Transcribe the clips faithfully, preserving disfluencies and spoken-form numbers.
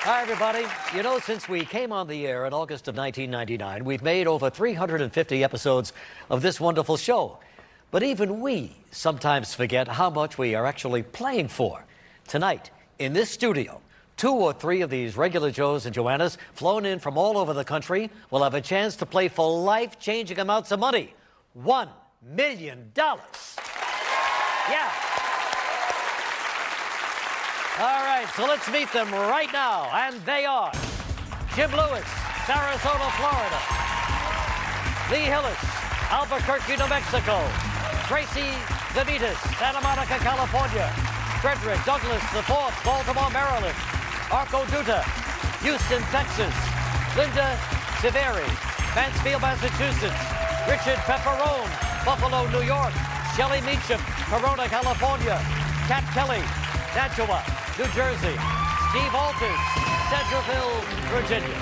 Hi, everybody. You know, since we came on the air in August of nineteen ninety-nine, we've made over three hundred fifty episodes of this wonderful show. But even we sometimes forget how much we are actually playing for. Tonight, in this studio, two or three of these regular Joes and Joannas, flown in from all over the country, will have a chance to play for life-changing amounts of money. One million dollars. Yeah. All right, so let's meet them right now. And they are Jim Lewis, Sarasota, Florida. Lee Hillis, Albuquerque, New Mexico. Tracy Zavitas, Santa Monica, California. Frederick Douglass the fourth, Baltimore, Maryland. Arco Duda, Houston, Texas. Linda Severi, Mansfield, Massachusetts. Richard Pepperone, Buffalo, New York. Shelley Meacham, Corona, California. Kat Kelly, Nashua, New Jersey. Steve Alters, Centreville, Virginia.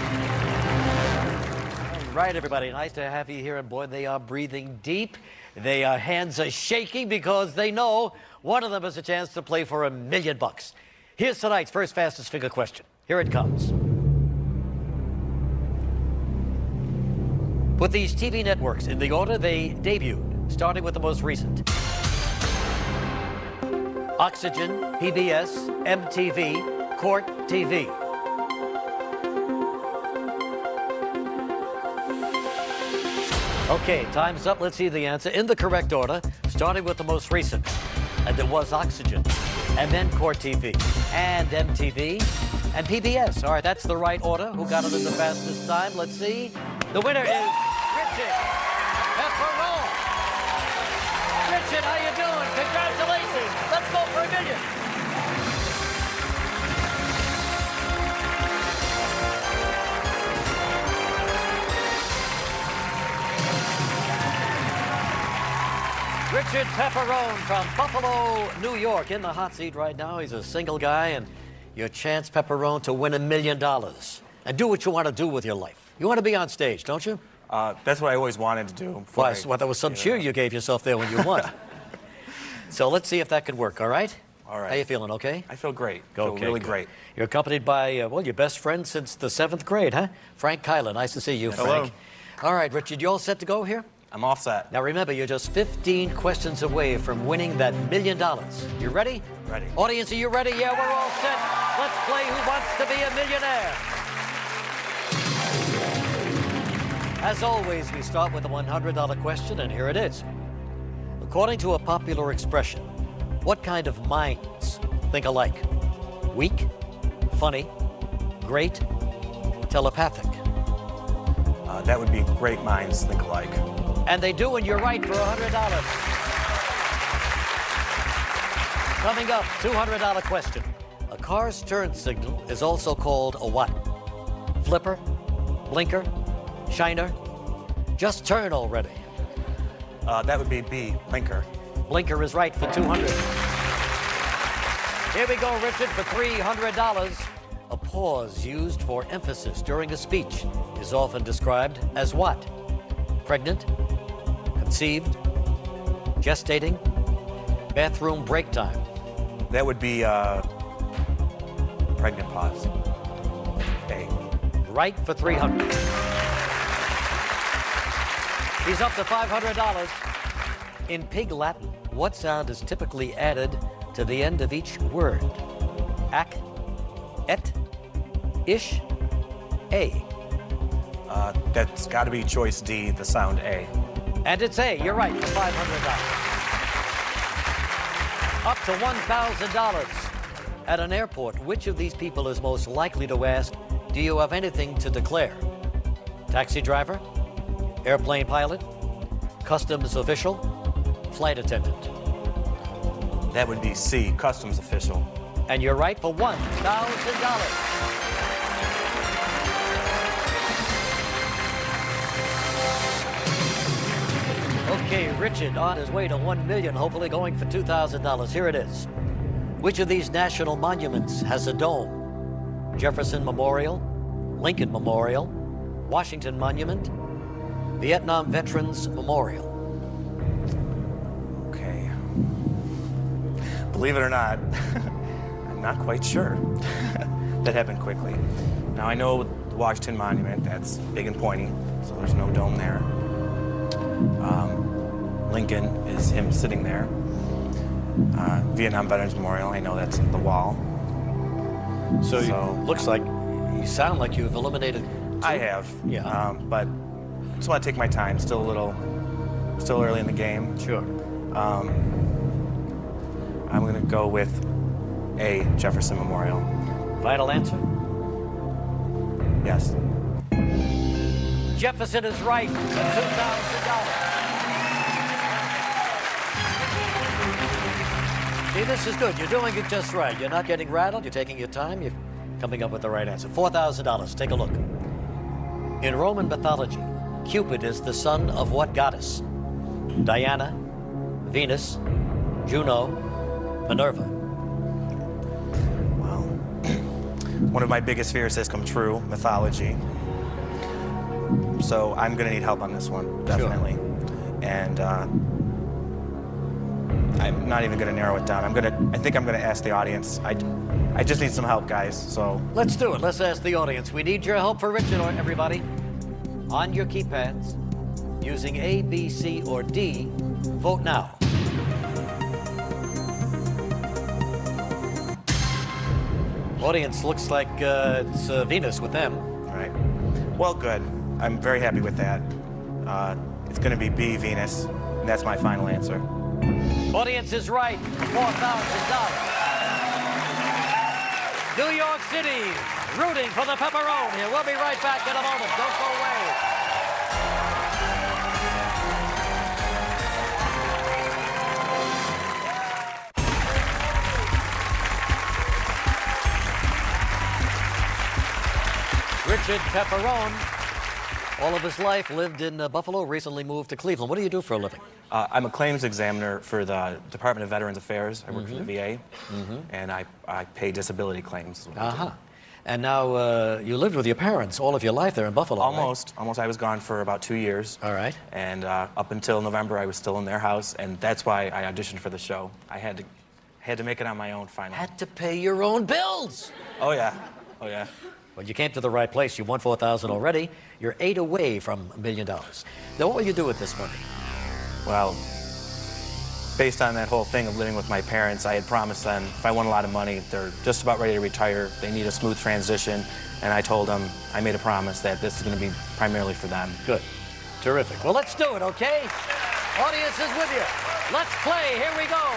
All right, everybody, nice to have you here. And boy, they are breathing deep. Their hands are shaking because they know one of them has a chance to play for a million bucks. Here's tonight's first fastest finger question. Here it comes. Put these T V networks in the order they debuted, starting with the most recent. Oxygen, P B S, M T V, Court T V. Okay, time's up. Let's see the answer in the correct order, starting with the most recent. And it was Oxygen, and then Court T V, and M T V, and P B S. All right, that's the right order. Who got it in the fastest time? Let's see. The winner is Richard Pepperone. Richard, how you doing? Congratulations. Let's go for a million. Richard Pepperone from Buffalo, New York, in the hot seat right now. He's a single guy, and your chance, Pepperone, to win a million dollars and do what you want to do with your life. You want to be on stage, don't you? Uh, that's what I always wanted to do. Why? I, Well, there was some you cheer know. you gave yourself there when you won. So let's see if that can work, all right? All right. How you feeling, okay? I feel great. I Okay, feel really good. great. You're accompanied by, uh, well, your best friend since the seventh grade, huh? Frank Kyler. Nice to see you, Hello. Frank. All right, Richard, you all set to go here? I'm all set. Now remember, you're just fifteen questions away from winning that million dollars. You ready? Ready. Audience, are you ready? Yeah, we're all set. Let's play Who Wants to Be a Millionaire? As always, we start with a one hundred dollar question, and here it is. According to a popular expression, what kind of minds think alike? Weak, funny, great, telepathic? Uh, that would be great minds think alike. And they do, and you're right for one hundred dollars. Coming up, two hundred dollar question. A car's turn signal is also called a what? Flipper, blinker, shiner? Just turn already. Uh, that would be B, blinker. Blinker is right for two hundred dollars. Here we go, Richard, for three hundred dollars. A pause used for emphasis during a speech is often described as what? Pregnant, conceived, gestating, bathroom break time. That would be uh, pregnant pause. A. Right for three hundred dollars. He's up to five hundred dollars. In Pig Latin, what sound is typically added to the end of each word? Ac, et, ish, a. Uh, that's got to be choice D, the sound A. And it's A. You're right for five hundred dollars. Up to one thousand dollars. At an airport, which of these people is most likely to ask, do you have anything to declare? Taxi driver, airplane pilot, customs official, flight attendant. That would be C, customs official. And you're right for one thousand dollars. Okay, Richard on his way to one million dollars, hopefully going for two thousand dollars. Here it is. Which of these national monuments has a dome? Jefferson Memorial, Lincoln Memorial, Washington Monument, Vietnam Veterans Memorial. Okay. Believe it or not, I'm not quite sure. that happened quickly. Now I know the Washington Monument, that's big and pointy, so there's no dome there. Um, Lincoln is him sitting there. Uh, Vietnam Veterans Memorial, I know that's the wall. So, So- you, looks like you sound like you've eliminated two. I have, Yeah. um, but just want to take my time. Still a little, still early in the game. Sure. Um, I'm going to go with A, Jefferson Memorial. Final answer? Yes. Jefferson is right for two thousand dollars. See, this is good. You're doing it just right. You're not getting rattled. You're taking your time. You're coming up with the right answer. four thousand dollars. Take a look. In Roman mythology, Cupid is the son of what goddess? Diana, Venus, Juno, Minerva. Well, one of my biggest fears has come true, mythology. So I'm going to need help on this one, definitely. And uh, I'm not even going to narrow it down. I'm going to, I think I'm going to ask the audience. I, I just need some help, guys, so. Let's do it. Let's ask the audience. We need your help for Richard, everybody. On your keypads, using A, B, C, or D, vote now. Audience looks like uh, it's uh, Venus with them. All right. Well, good. I'm very happy with that. Uh, it's going to be B, Venus, and that's my final answer. Audience is right. four thousand dollars. New York City, rooting for the pepperoni. We'll be right back in a moment. Don't go away. Richard Pepperone, all of his life lived in uh, Buffalo, recently moved to Cleveland. What do you do for a living? Uh, I'm a claims examiner for the Department of Veterans Affairs. I work for the V A, and I, I pay disability claims. is what I do. Uh-huh. And now uh, you lived with your parents all of your life there in Buffalo, right? Almost. Almost. I was gone for about two years. All right. And uh, up until November, I was still in their house, and that's why I auditioned for the show. I had to, had to make it on my own finally. Had to pay your own bills. Oh, yeah. Oh, yeah. Well, you came to the right place. You won four thousand dollars already. You're eight away from a million dollars. Now, what will you do with this money? Well, based on that whole thing of living with my parents, I had promised them if I won a lot of money, they're just about ready to retire, they need a smooth transition, and I told them, I made a promise that this is going to be primarily for them. Good. Terrific. Well, let's do it, okay? Audience is with you. Let's play. Here we go.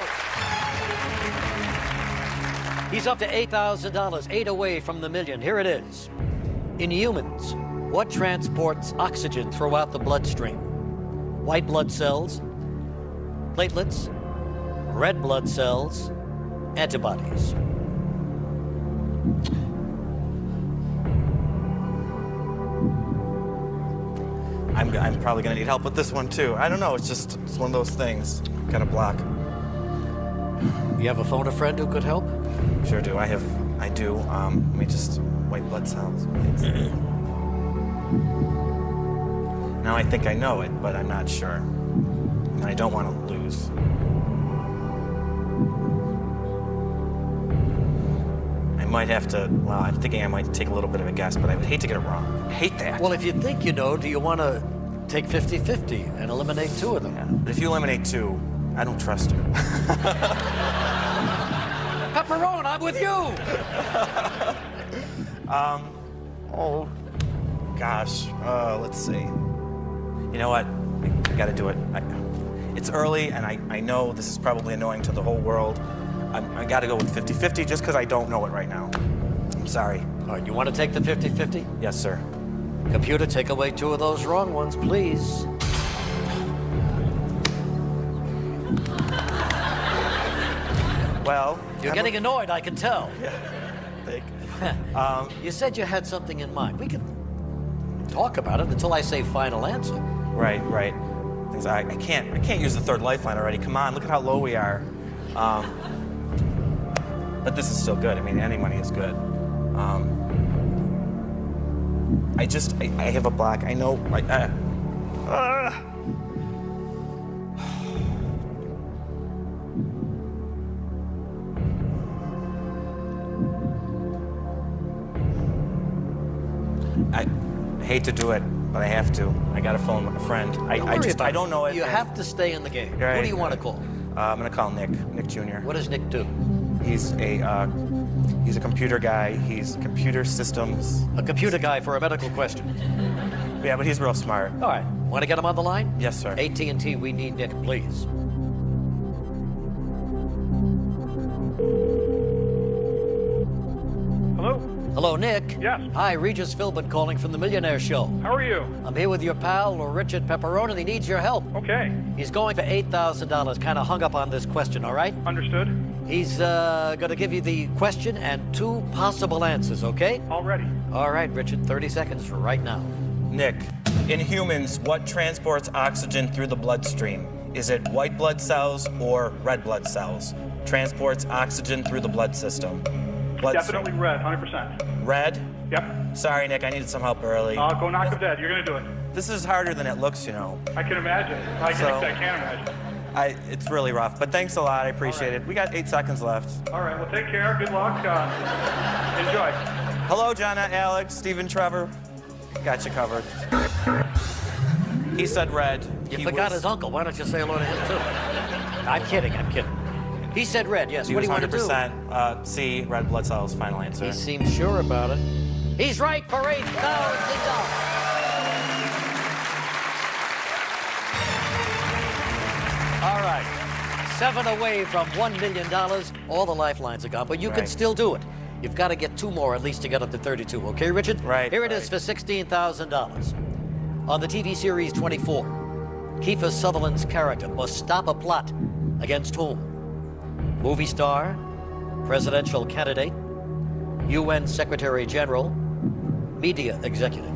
He's up to eight thousand dollars, eight away from the million. Here it is. In humans, what transports oxygen throughout the bloodstream? White blood cells, platelets, red blood cells, antibodies. I'm, I'm probably going to need help with this one, too. I don't know. It's just it's one of those things. Got a block. You have a phone a friend who could help? Sure do. I have, I do. Um, let me just, white blood cells. Now I think I know it, but I'm not sure. And I don't want to lose. I might have to, well, I'm thinking I might take a little bit of a guess, but I would hate to get it wrong. I hate that. Well, if you think you know, do you want to take fifty fifty and eliminate two of them? Yeah, but if you eliminate two, I don't trust you. Pepperone, I'm with you. um, oh, gosh. Uh, let's see. You know what? I, I got to do it. I, it's early, and I, I know this is probably annoying to the whole world. I, I got to go with fifty fifty just because I don't know it right now. I'm sorry. All right, you want to take the fifty fifty? Yes, sir. Computer, take away two of those wrong ones, please. Well, You're I'm getting a, annoyed, I can tell. Yeah. Think. um, You said you had something in mind. We can talk about it until I say final answer. right, right. Things I, I can't. I can't use the third lifeline already. Come on, look at how low we are. Um, but this is still good. I mean, any money is good. Um, I just, I, I have a block. I know. I, uh, uh, I hate to do it, but I have to. I got to phone a friend. I, Don't I worry just, about I don't know it. You have to stay in the game. Right. Who do you want to call? Uh, I'm gonna call Nick, Nick Junior What does Nick do? He's a, uh, he's a computer guy. He's computer systems. A computer guy for a medical question. Yeah, but he's real smart. All right. Want to get him on the line? Yes, sir. A T and T, we need Nick, please. Hello? Hello, Nick. Yes. Hi, Regis Philbin calling from the Millionaire Show. How are you? I'm here with your pal, Richard Pepperoni. He needs your help. Okay. He's going for eight thousand dollars. Kind of hung up on this question, all right? Understood. He's uh, going to give you the question and two possible answers, okay? Already. All right, Richard, thirty seconds for right now. Nick, in humans, what transports oxygen through the bloodstream? Is it white blood cells or red blood cells? Transports oxygen through the blood system. Bloodstream. Definitely red, one hundred percent. Red? Yep. Sorry, Nick, I needed some help early. Uh, go knock him dead. You're going to do it. This is harder than it looks, you know. I can imagine. I, So- can, I can imagine. I, it's really rough, but thanks a lot. I appreciate it. We got eight seconds left. All right. Well, take care. Good luck. Uh, enjoy. Hello, Jenna, Alex, Stephen, Trevor. Got you covered. He said red. You He forgot was- his uncle. Why don't you say hello to him, too? I'm kidding. I'm kidding. He said red, yes. He What do was you want to do? one hundred percent uh, C, red blood cells, final answer. He seems sure about it. He's right for eight thousand dollars. All right. Seven away from one million dollars. All the lifelines are gone, but you can Right. still do it. You've got to get two more at least to get up to thirty-two. Okay, Richard? Right, Here it is right. for sixteen thousand dollars. On the T V series twenty-four, Kiefer Sutherland's character must stop a plot against whom? Movie star, presidential candidate, U N Secretary General, media executive.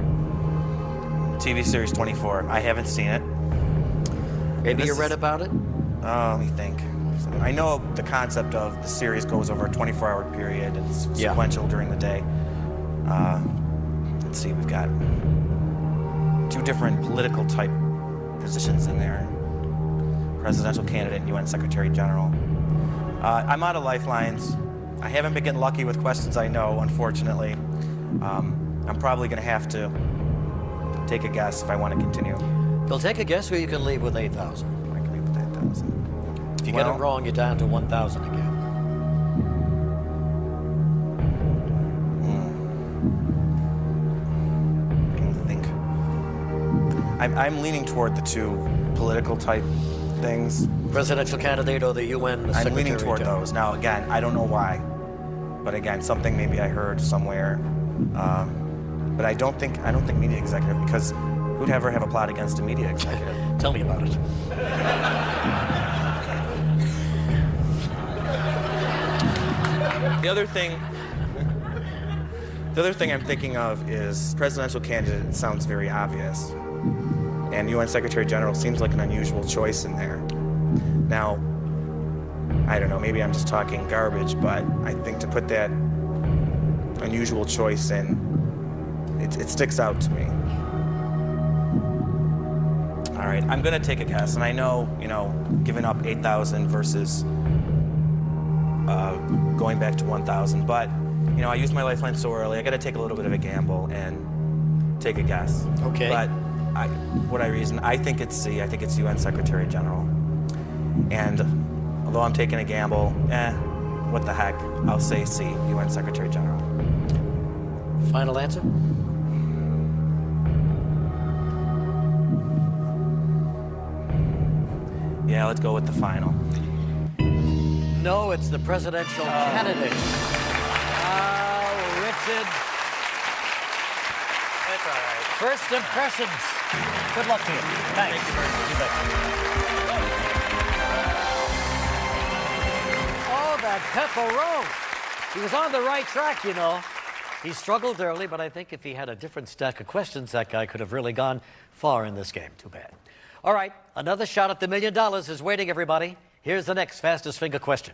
T V series twenty-four. I haven't seen it. Maybe This you read is- about it? Uh, let me think. I know the concept of the series goes over a twenty-four hour period. It's Yeah. sequential during the day. Uh, let's see, we've got two different political type positions in there. Presidential candidate and U N Secretary General. Uh, I'm out of lifelines. I haven't been getting lucky with questions I know, unfortunately. Um, I'm probably going to have to take a guess if I want to continue. You'll take a guess or you can leave with eight thousand. I can leave with that thousand. If you get Well- it wrong, you're down to one thousand again. I don't think. I'm, I'm leaning toward the two political type things. Presidential candidate or the U N I'm Secretary leaning toward General? those. Now, again, I don't know why, but again, something maybe I heard somewhere. Um, but I don't think I don't think media executive, because who'd ever have a plot against a media executive? Tell me about it. The other thing, the other thing I'm thinking of is presidential candidate. Sounds very obvious, and U N Secretary General seems like an unusual choice in there. Now, I don't know. Maybe I'm just talking garbage, but I think to put that unusual choice in, it, it sticks out to me. All right, I'm gonna take a guess, and I know, you know, giving up eight thousand versus uh, going back to one thousand, but you know, I used my lifeline so early. I got to take a little bit of a gamble and take a guess. Okay. But I, what I reason, I think it's C. I think it's U N Secretary General. And although I'm taking a gamble, eh, what the heck? I'll say C. U N Secretary General. Final answer? Yeah, let's go with the final. No, it's the presidential candidate. Oh, Richard. That's all right. First impressions. Good luck to you. Thanks. Thank you very much. You bet. Oh, that pepperoni. He was on the right track, you know. He struggled early, but I think if he had a different stack of questions, that guy could have really gone far in this game. Too bad. All right, another shot at the million dollars is waiting, everybody. Here's the next fastest finger question.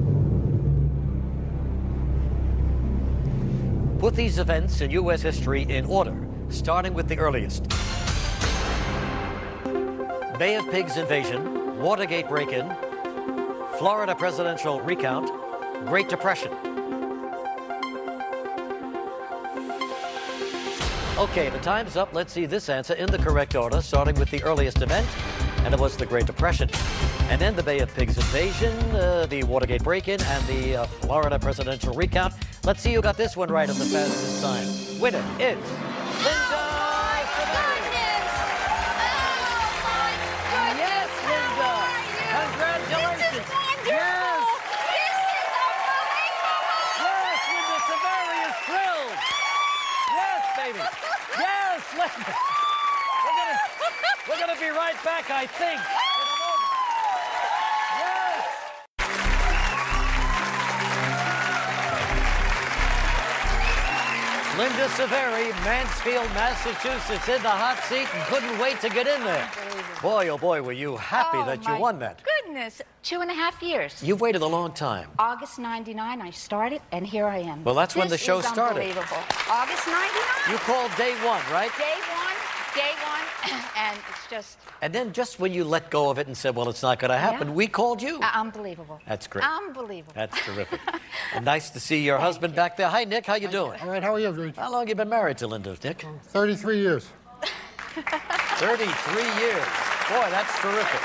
Put these events in U S history in order, starting with the earliest. Bay of Pigs invasion, Watergate break-in, Florida presidential recount, Great Depression. Okay, the time's up. Let's see this answer in the correct order, starting with the earliest event, and it was the Great Depression. And then the Bay of Pigs invasion, uh, the Watergate break-in, and the uh, Florida presidential recount. Let's see who got this one right at the fastest time. Winner is Linda. Yes, Linda. Congratulations. Yes. Yes, Linda Saveri is thrilled. Yes, baby. Yes, Linda. We're gonna, we're gonna be right back, I think. Yes. Linda Saveri, Mansfield, Massachusetts, in the hot seat and couldn't wait to get in there. Boy, oh boy, were you happy Oh, that you my won that. Goodness, two and a half years. You've waited a long time. August ninety-nine, I started, and here I am. Well, that's when This the show is started. Unbelievable. August ninety-nine. You called day one, right? Day one, day one, and it's just And then just when you let go of it and said, well, it's not going to happen, Yeah. we called you. uh, unbelievable. That's great. Unbelievable. That's terrific. And nice to see your husband back there. Hi, Nick. How you doing? All right, how are you, Rich? How long you been married to Linda, Nick? thirty-three years. thirty-three years. Boy, that's terrific.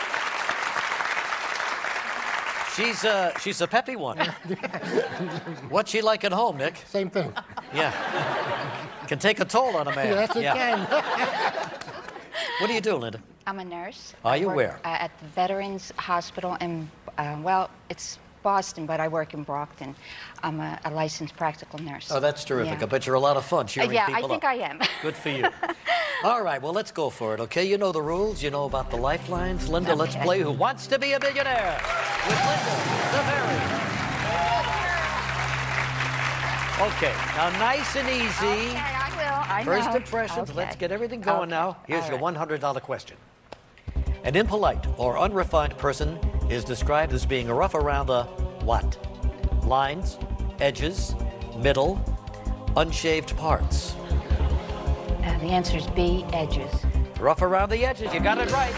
She's, uh, she's a peppy one. What's she like at home, Nick? Same thing. Yeah. Can take a toll on a man. Yes, it can. What do you do, Linda? I'm a nurse. Are I you work, where? Uh, at the Veterans Hospital in, uh, well, it's Boston, but I work in Brockton. I'm a, a licensed practical nurse. Oh, that's terrific. Yeah. I bet you're a lot of fun Uh, cheering yeah, people I think up. I am. Good for you. All right, well, let's go for it, okay? You know the rules. You know about the lifelines. Linda, let's Okay. play Who Wants to Be a Millionaire with Linda Saveri. Okay, now nice and easy. Okay, I will. I First know. impressions. Okay. Let's get everything going Okay. now. Here's All your right. one hundred dollar question. An impolite or unrefined person is described as being rough around the what? Lines, edges, middle, unshaved parts. Uh, the answer is B, edges. Rough around the edges. You got it right.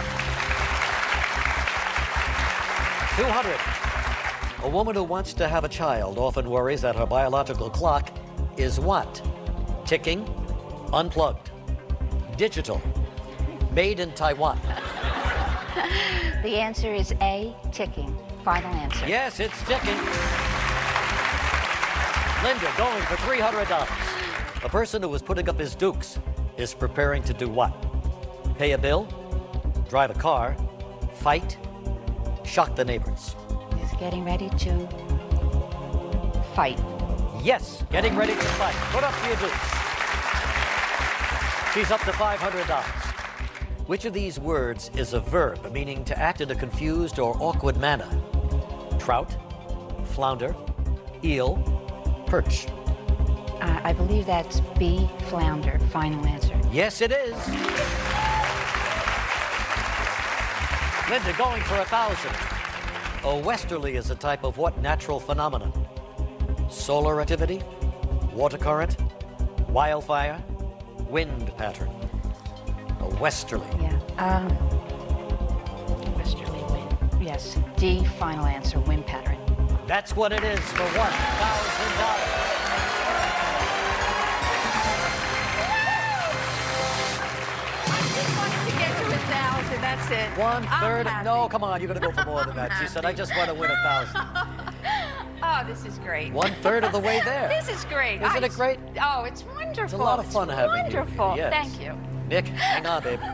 two hundred. A woman who wants to have a child often worries that her biological clock is what? Ticking, unplugged, digital, made in Taiwan. The answer is A, ticking. Final answer. Yes, it's ticking. Linda, going for three hundred dollars. A person who is putting up his dukes is preparing to do what? Pay a bill, drive a car, fight, shock the neighbors. He's getting ready to fight. Yes, getting ready to fight. Put up your dukes. She's up to five hundred dollars. Which of these words is a verb meaning to act in a confused or awkward manner? Trout, flounder, eel, perch. Uh, I believe that's B, flounder. Final answer. Yes, it is. Linda, going for a thousand. A westerly is a type of what natural phenomenon? Solar activity, water current, wildfire, wind pattern. A westerly. Yeah. Um, westerly wind. Yes. D, final answer. Wind pattern. That's what it is for one thousand dollars. I just wanted to get to a thousand. That's it. One I'm third. happy. No, come on, you're going to go for more than that. She said, I just want to win a thousand. Oh, this is great. One third of the way there. This is great. Isn't I- it great? Oh, it's wonderful. It's a lot of fun It's having you. wonderful. Yes. Thank you. Nick, hang on, babe.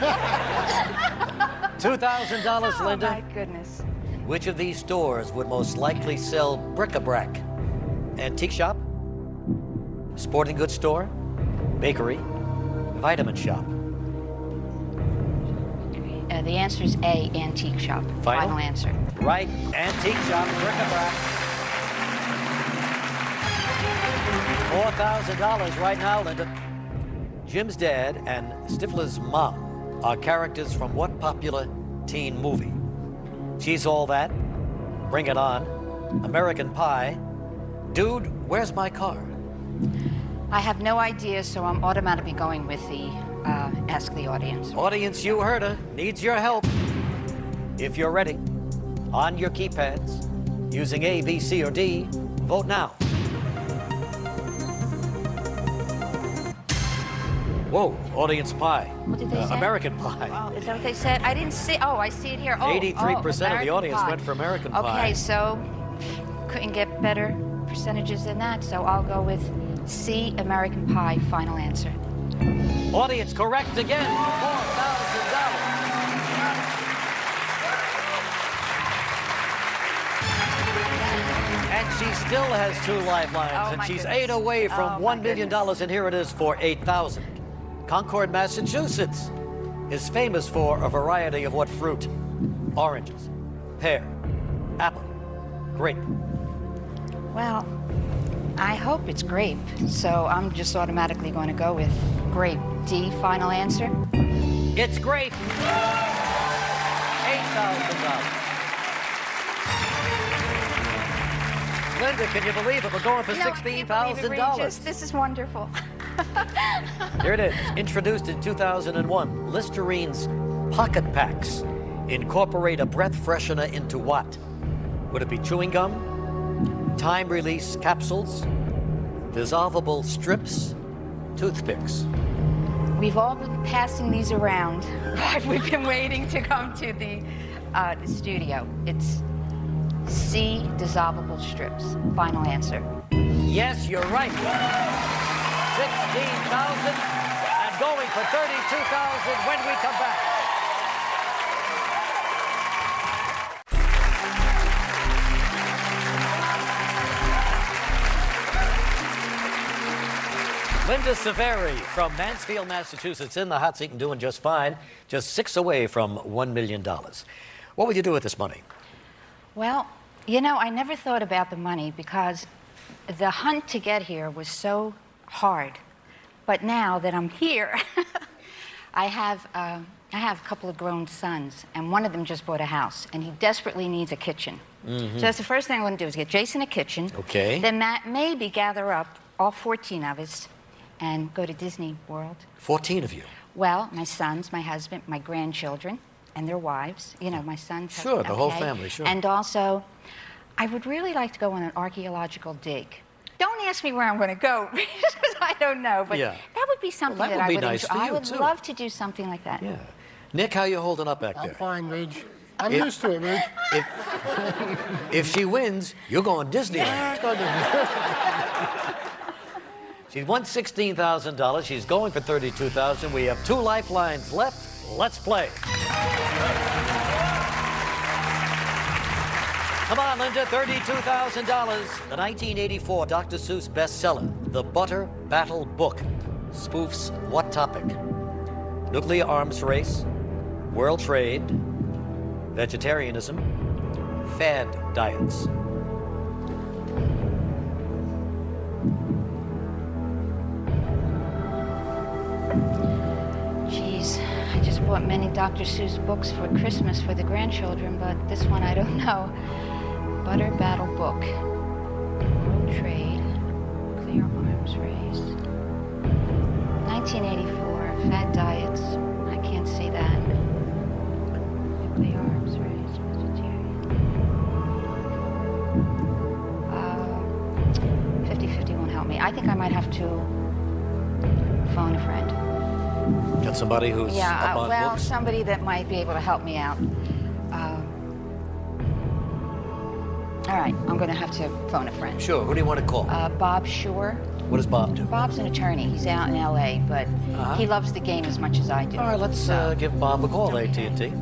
two thousand dollars, Oh, Linda. my goodness. Which of these stores would most likely sell bric-a-brac? Antique shop, sporting goods store, bakery, vitamin shop. Uh, the answer is A, antique shop. Final? answer. Right, antique shop, bric-a-brac. four thousand dollars right now, Linda. Jim's dad and Stifler's mom are characters from what popular teen movie? She's All That, Bring It On, American Pie, Dude, Where's My Car? I have no idea, so I'm automatically going with the uh, ask the audience. Audience, you heard her, needs your help. If you're ready, on your keypads, using A, B, C, or D, vote now. Whoa, audience pie. What did they Uh, say? American pie. Oh, is that what they said? I didn't see. Oh, I see it here. Oh, eighty-three percent oh, of the American audience pie. went for American pie. Okay, so couldn't get better percentages than that. So I'll go with C, American pie. Final answer. Audience correct again for four thousand dollars. And she still has two lifelines, Oh, and my she's goodness. eight away from Oh, my one million dollars, and here it is for eight thousand dollars. Concord, Massachusetts is famous for a variety of what fruit? Oranges, pear, apple, grape. Well, I hope it's grape. So I'm just automatically going to go with grape. D, final answer. It's grape. eight thousand dollars. Linda, can you believe it? We're going for No, I can't sixteen believe it, thousand Regis. dollars. This is wonderful. Here it is. Introduced in two thousand one, Listerine's Pocket Packs incorporate a breath freshener into what? Would it be chewing gum, time-release capsules, dissolvable strips, toothpicks? We've all been passing these around, but we've been waiting to come to the, uh, the studio. It's C, dissolvable strips. Final answer. Yes, you're right. sixteen thousand and going for thirty-two thousand when we come back. Linda Severi from Mansfield, Massachusetts, in the hot seat and doing just fine. Just six away from one million dollars. What would you do with this money? Well, you know, I never thought about the money because the hunt to get here was so hard. But now that I'm here, I have uh, I have a couple of grown sons, and one of them just bought a house, and he desperately needs a kitchen. Mm-hmm. So that's the first thing I'm going to do is get Jason a kitchen. Okay. Then Matt maybe gather up all fourteen of us and go to Disney World. fourteen of you. Well, my sons, my husband, my grandchildren, and their wives. You know, my sons. Sure, the whole okay? family, sure. And also, I would really like to go on an archaeological dig. Don't ask me where I'm going to go, because I don't know. But Yeah. that would be something Well, that that, would be I would nice enjoy. for I you, would too. love to do something like that. Yeah. Nick, how you holding up back I'm there? fine, Reg. I'm If- used to it, Reg. If, if she wins, you're going Disneyland. She's won sixteen thousand dollars. She's going for thirty-two thousand dollars. We have two lifelines left. Let's play. Come on, Linda, thirty-two thousand dollars. The nineteen eighty-four Doctor Seuss bestseller, The Butter Battle Book, spoofs what topic? Nuclear arms race, world trade, vegetarianism, fad diets. Jeez, I just bought many Doctor Seuss books for Christmas for the grandchildren, but this one I don't know. Butter Battle Book. World Trade. Nuclear arms race. nineteen eighty-four. Fat diets. I can't see that. Nuclear arms race. Vegetarian. Uh, fifty fifty won't help me. I think I might have to phone a friend. Got somebody who's Yeah, up uh, on well, books? somebody that might be able to help me out. Uh, all right, I'm going to have to phone a friend. Sure, who do you want to call? Uh, Bob Shore. What does Bob do? Bob's an attorney. He's out in L A, but Uh-huh. he loves the game as much as I do. All right, let's uh, give Bob a call, A T and T.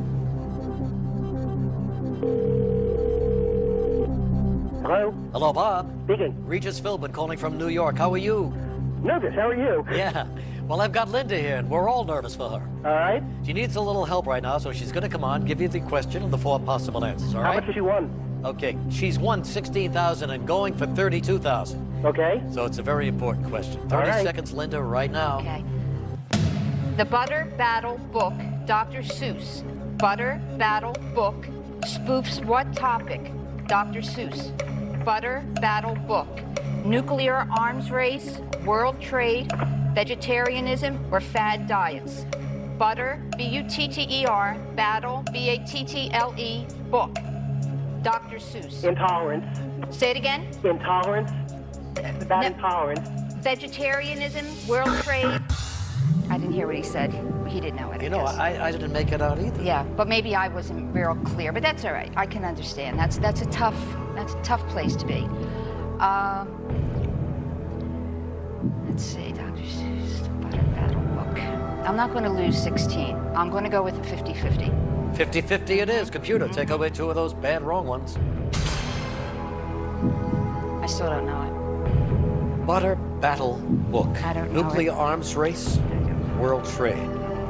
Hello? Hello, Bob. Speaking. Regis Philbin calling from New York. How are you? Nervous, how are you? Yeah. Well, I've got Linda here, and we're all nervous for her. All right. She needs a little help right now, so she's going to come on, give you the question and the four possible answers, all How right? much has she won? Okay, she's won sixteen thousand dollars and going for thirty-two thousand dollars. Okay. So it's a very important question. thirty right. seconds, Linda, right now. Okay. The Butter Battle Book, Doctor Seuss. Butter Battle Book spoofs what topic? Doctor Seuss. Butter Battle Book. Nuclear arms race, world trade, vegetarianism, or fad diets. Butter, B U T T E R, Battle, B A T T L E, book. Doctor Seuss. Intolerance. Say it again. Intolerance. Bad No. intolerance. Vegetarianism, world trade. I didn't hear what he said. He didn't know it. You I know, guess. I, I didn't make it out either. Yeah, but maybe I wasn't real clear. But that's all right. I can understand. That's that's a tough that's a tough place to be. Uh, let's see, Doctor Seuss, the Butter Battle Book. I'm not going to lose sixteen. I'm going to go with a fifty fifty. fifty fifty it is. Computer, take away two of those bad wrong ones. I still don't know it. Butter Battle Book. I don't know Nuclear it. arms race, world trade.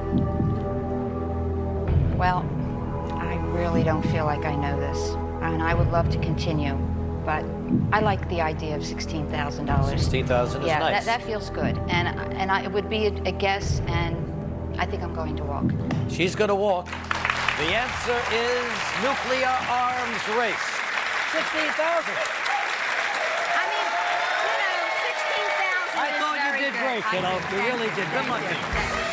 Well, I really don't feel like I know this, and I would love to continue, but I like the idea of sixteen thousand dollars. sixteen thousand is yeah, nice. that, that feels good, and and I, it would be a, a guess, and I think I'm going to walk. She's going to walk. The answer is nuclear arms race. sixteen thousand. I mean, you know, sixteen thousand I is thought you very did good. great, I kiddo. did. You really did. Good luck to you.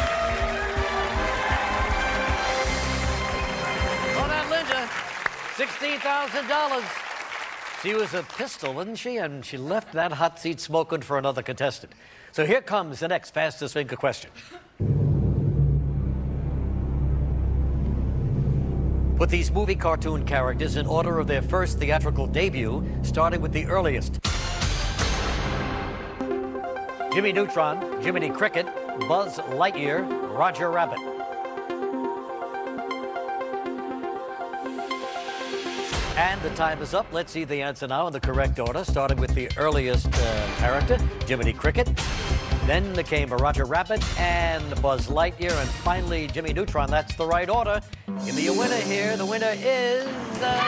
Well, that Linda, sixteen thousand dollars. She was a pistol, wasn't she? And she left that hot seat smoking for another contestant. So here comes the next fastest finger question. Put these movie cartoon characters in order of their first theatrical debut, starting with the earliest. Jimmy Neutron, Jiminy Cricket, Buzz Lightyear, Roger Rabbit. And the time is up. Let's see the answer now in the correct order, starting with the earliest uh, character, Jiminy Cricket. Then there came Roger Rabbit and Buzz Lightyear, and finally Jimmy Neutron. That's the right order. Give me a winner here. The winner is... Uh...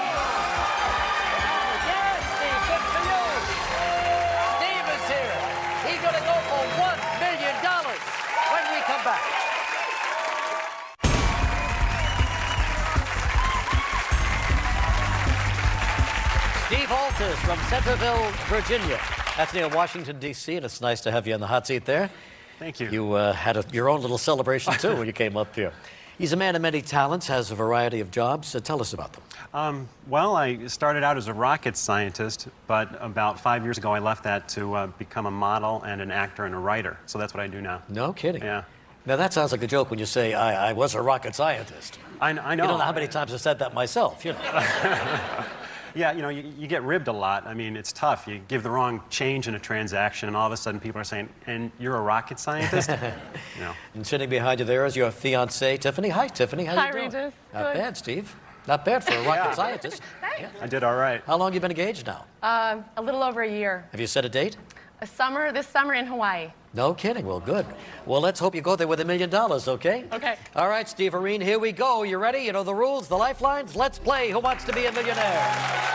Yes, Steve, good for you. Steve is here. He's going to go for one million dollars when we come back. Steve Alters from Centerville, Virginia. That's near Washington, D C, and it's nice to have you in the hot seat there. Thank you. You uh, had a, your own little celebration, too, when you came up here. He's a man of many talents, has a variety of jobs. So tell us about them. Um, well, I started out as a rocket scientist, but about five years ago I left that to uh, become a model and an actor and a writer. So that's what I do now. No kidding. Yeah. Now, that sounds like a joke when you say, I, I was a rocket scientist. I, I know. You don't know how many times I've said that myself, you know. Yeah, you know, you, you get ribbed a lot. I mean, it's tough. You give the wrong change in a transaction, and all of a sudden people are saying, and you're a rocket scientist? You know. And sitting behind you there is your fiancée, Tiffany. Hi, Tiffany. How Hi, you doing? Regis. Not Good. bad, Steve. Not bad for a rocket Yeah. scientist. Yeah. I did all right. How long you been engaged now? Um, a little over a year. Have you set a date? A summer, this summer in Hawaii. No kidding. Well, good. Well, let's hope you go there with a million dollars, okay? Okay. All right, Steve Areen, here we go. You ready? You know the rules, the lifelines? Let's play Who Wants to Be a Millionaire?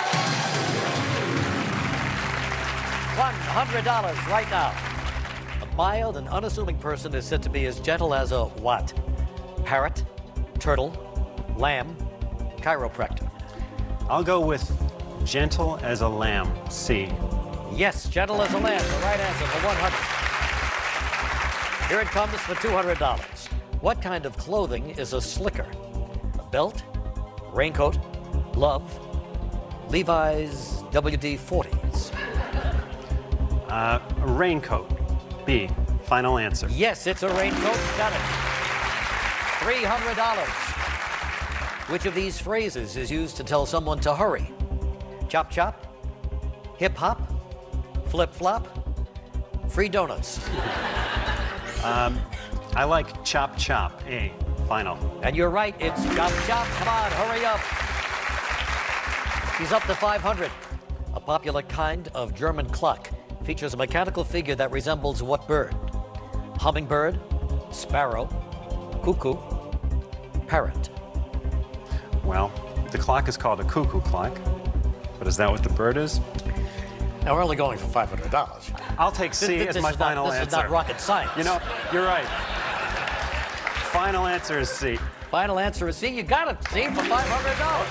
one hundred dollars right now. A mild and unassuming person is said to be as gentle as a what? Parrot, turtle, lamb, chiropractor. I'll go with gentle as a lamb, C. Yes, gentle as a lamb, the right answer for one hundred dollars. Here it comes for two hundred dollars. What kind of clothing is a slicker? A belt, raincoat, glove, Levi's W D forties. Uh, a raincoat, B. Final answer. Yes, it's a raincoat. Got it. three hundred dollars. Which of these phrases is used to tell someone to hurry? Chop chop, hip hop, flip flop, free donuts. Um, I like chop chop, A. Final. And you're right, it's chop chop. Come on, hurry up. He's up to five hundred. A popular kind of German clock features a mechanical figure that resembles what bird? Hummingbird, sparrow, cuckoo, parrot. Well, the clock is called a cuckoo clock, but is that what the bird is? Now, we're only going for five hundred dollars. I'll take C This- as this my is not- final this answer. is not rocket science. You know, you're right. Final answer is C. Final answer is C. You got it, C, for five hundred dollars.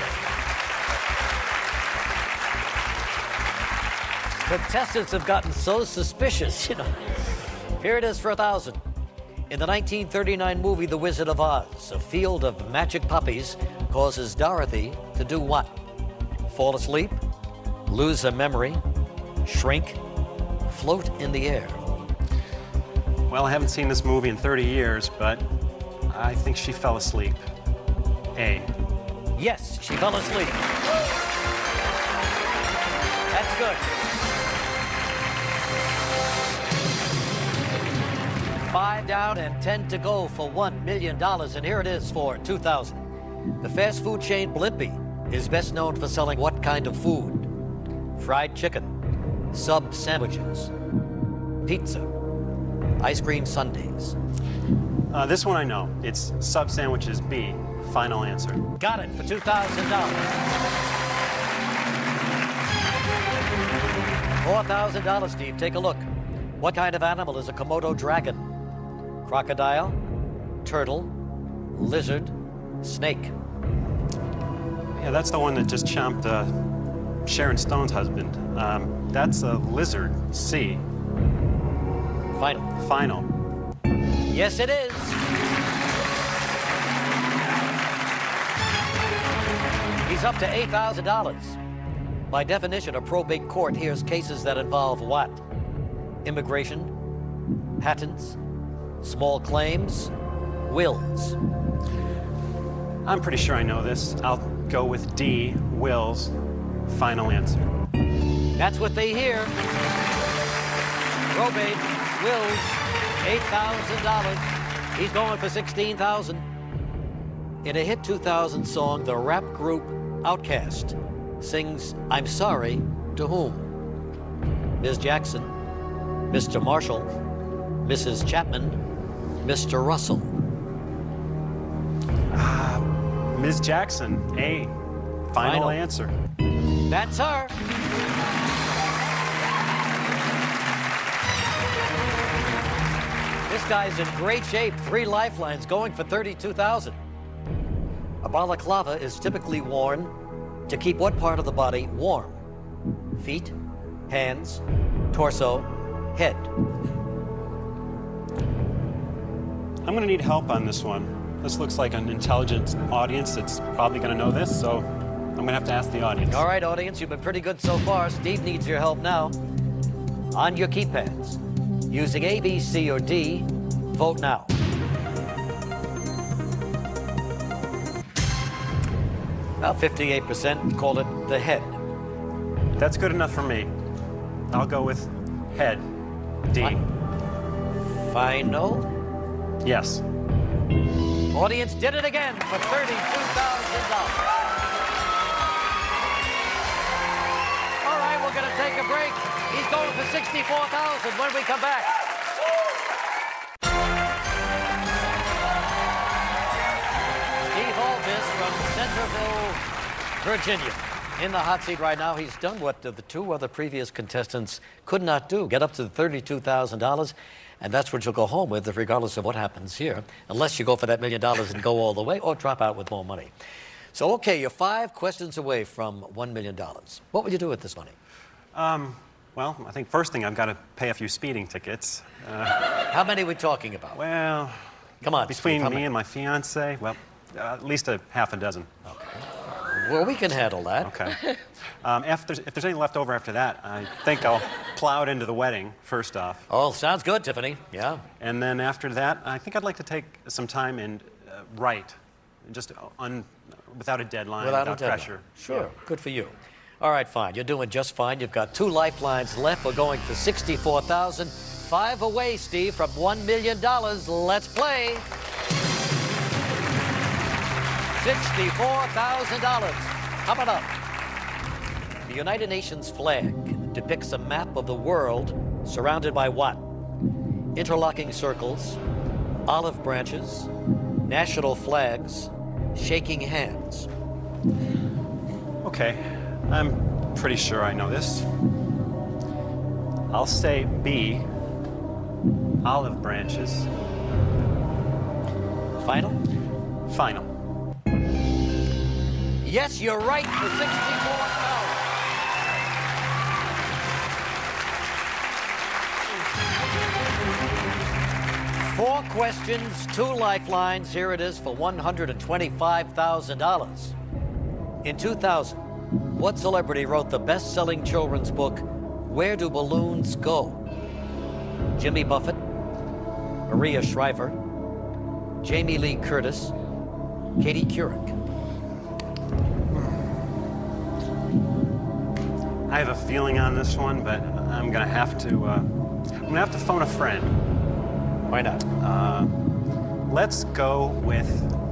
Contestants have gotten so suspicious, you know. Here it is for a thousand. In the nineteen thirty-nine movie The Wizard of Oz, a field of magic puppies causes Dorothy to do what? Fall asleep, lose her memory, shrink, float in the air. Well, I haven't seen this movie in thirty years, but I think she fell asleep. A. Yes, she fell asleep. That's good. Five down and ten to go for one million dollars, and here it is for two thousand. The fast food chain Blimpie is best known for selling what kind of food? Fried chicken, sub sandwiches, pizza, ice cream sundaes. Uh, this one I know. It's sub sandwiches. B. Final answer. Got it for two thousand dollars. four thousand dollars, Steve. Take a look. What kind of animal is a Komodo dragon? Crocodile, turtle, lizard, snake. Yeah, that's the one that just chomped uh, Sharon Stone's husband. Um, that's a lizard. C. Final. Final. Yes, it is. He's up to eight thousand dollars. By definition, a probate court hears cases that involve what? Immigration, patents, small claims, wills. I'm pretty sure I know this. I'll go with D. Wills. Final answer. That's what they hear. Probate, wills, eight thousand dollars. He's going for sixteen thousand dollars. In a hit two thousand song, the rap group Outkast sings I'm Sorry to whom? Miz Jackson, Mister Marshall, Missus Chapman, Mister Russell. Uh, Miz Jackson. A. Final, Final. answer. That's her. This guy's in great shape. Three lifelines going for thirty-two thousand dollars. A balaclava is typically worn to keep what part of the body warm? Feet, hands, torso, head. I'm going to need help on this one. This looks like an intelligent audience that's probably going to know this, so I'm going to have to ask the audience. All right, audience, you've been pretty good so far. Steve needs your help now. On your keypads, using A, B, C, or D, vote now. About fifty-eight percent call it the head. That's good enough for me. I'll go with head. D. Fi- Final? Yes. Audience did it again for thirty-two thousand dollars. All right, we're going to take a break. He's going for sixty-four thousand dollars when we come back. Steve Aldis from Centerville, Virginia. In the hot seat right now, he's done what the two other previous contestants could not do, get up to thirty-two thousand dollars, and that's what you'll go home with, regardless of what happens here, unless you go for that million dollars and go all the way, or drop out with more money. So, okay, you're five questions away from one million dollars. What will you do with this money? Um, well, I think first thing, I've got to pay a few speeding tickets. Uh, How many are we talking about? well, Come on, between Steve, how me many? and my fiance, well, uh, at least a half a dozen. Well, we can handle that. Okay. Um, if, there's, if there's any left over after that, I think I'll plow it into the wedding, first off. Oh, sounds good, Tiffany. Yeah. And then after that, I think I'd like to take some time and uh, write, just un, without a deadline, Without, without, a deadline. pressure. Sure. Yeah. Good for you. All right, fine. You're doing just fine. You've got two lifelines left. We're going for sixty-four thousand dollars. Five away, Steve, from one million dollars. Let's play. sixty-four thousand dollars. Coming up. The United Nations flag depicts a map of the world surrounded by what? Interlocking circles, olive branches, national flags, shaking hands. Okay, I'm pretty sure I know this. I'll say B, olive branches. Final? Final. Yes, you're right for sixty-four thousand dollars. Four questions, two lifelines. Here it is for one hundred twenty-five thousand dollars. In two thousand, what celebrity wrote the best-selling children's book, Where Do Balloons Go? Jimmy Buffett, Maria Shriver, Jamie Lee Curtis, Katie Couric. I have a feeling on this one, but I'm gonna have to. Uh, I'm gonna have to phone a friend. Why not? Uh, let's go with.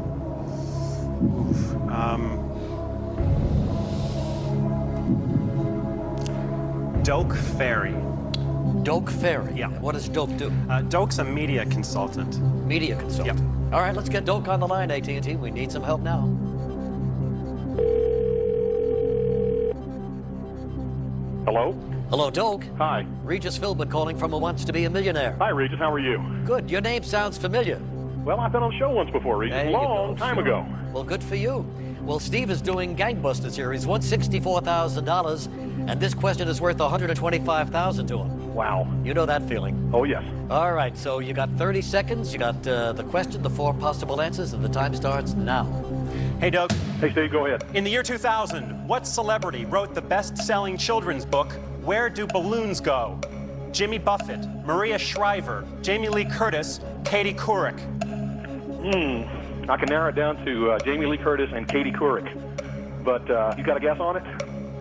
Oof, um, Doak Ferry. Doak Ferry. Yeah. What does Doak do? Uh, Doak's a media consultant. Media consultant. Yep. All right, let's get Doak on the line, A T and T. We need some help now. Hello? Hello, Doak. Hi. Regis Philbin calling from Who Wants to Be a Millionaire. Hi, Regis. How are you? Good. Your name sounds familiar. Well, I've been on the show once before, Regis. There A you long go. time Sure. ago. Well, good for you. Well, Steve is doing gangbusters here. He's won sixty-four thousand dollars, and this question is worth one hundred twenty-five thousand dollars to him. Wow. You know that feeling. Oh, yes. All right, so you got thirty seconds. You got uh, the question, the four possible answers, and the time starts now. Hey, Doak. Hey, Steve, go ahead. In the year two thousand, what celebrity wrote the best-selling children's book, Where Do Balloons Go? Jimmy Buffett, Maria Shriver, Jamie Lee Curtis, Katie Couric. Hmm. I can narrow it down to uh, Jamie Lee Curtis and Katie Couric. But uh, you got a guess on it?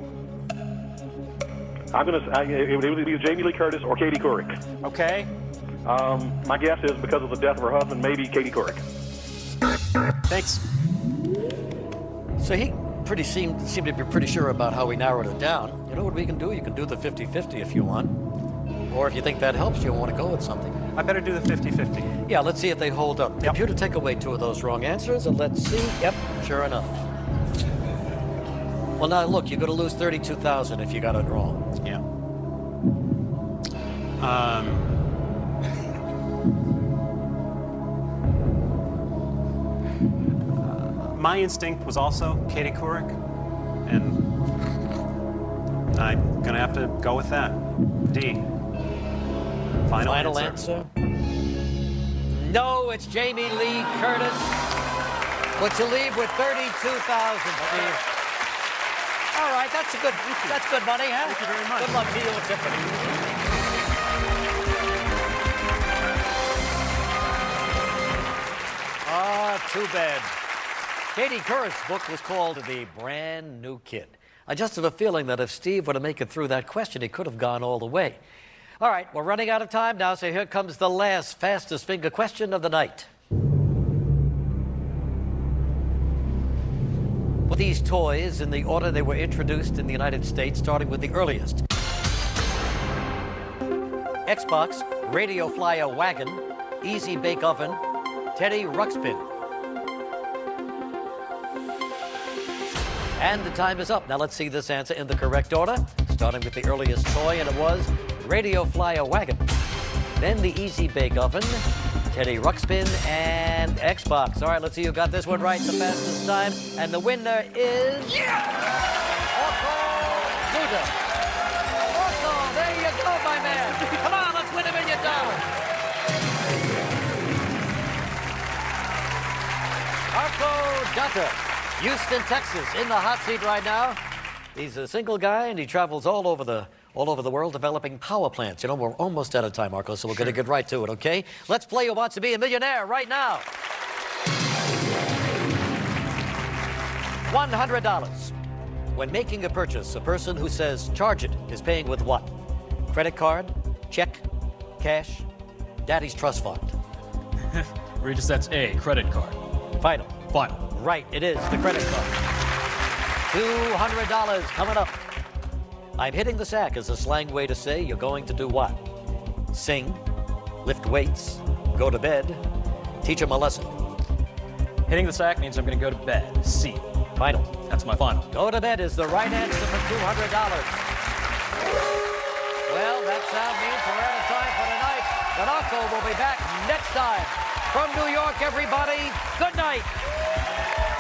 I'm gonna. I, it would either be Jamie Lee Curtis or Katie Couric. Okay. Um, my guess is because of the death of her husband, maybe Katie Couric. Thanks. So he pretty seemed, seemed to be pretty sure about how we narrowed it down. You know what we can do? You can do the fifty fifty if you want. Or if you think that helps, you want to go with something. I better do the fifty fifty. Yeah, let's see if they hold up. Yep. Computer, take away two of those wrong answers, and let's see. Yep, sure enough. Well, now look, you're going to lose thirty-two thousand dollars if you got it wrong. Yeah. Um. uh, my instinct was also Katie Couric, and I'm gonna have to go with that. D. Final, Final answer. answer? No, it's Jamie Lee Curtis. But you leave with thirty-two thousand dollars, Steve. All right, that's a good. That's good money, huh? Thank you very much. Good luck to you and Tiffany. Ah, too bad. Katie Couric's book was called The Brand New Kid. I just have a feeling that if Steve were to make it through that question, he could have gone all the way. All right, we're running out of time now, so here comes the last fastest finger question of the night. With these toys in the order they were introduced in the United States, starting with the earliest. Xbox, Radio Flyer Wagon, Easy Bake Oven, Teddy Ruxpin. And the time is up. Now let's see this answer in the correct order, starting with the earliest toy, and it was Radio Flyer Wagon. Then the Easy Bake Oven, Teddy Ruxpin, and Xbox. All right, let's see who got this one right the fastest time. And the winner is... Yeah! Orko Duda. Orko, there you go, my man. Come on, let's win a million dollars. Orko Duda. Houston, Texas, in the hot seat right now. He's a single guy, and he travels all over the all over the world developing power plants. You know, we're almost out of time, Marco, so we're going to get right to it, okay? Let's play Who Wants to Be a Millionaire right now. one hundred dollars. When making a purchase, a person who says charge it is paying with what? Credit card, check, cash, daddy's trust fund. Regis, that's A, credit card. Final. Final. Right, it is the credit card. two hundred dollars coming up. I'm hitting the sack is a slang way to say you're going to do what? Sing, lift weights, go to bed, teach him a lesson. Hitting the sack means I'm going to go to bed. C. Final. That's my final. Go to bed is the right answer for two hundred dollars. Well, that sound means we're out of time for tonight. But Occo will be back next time. From New York, everybody, good night.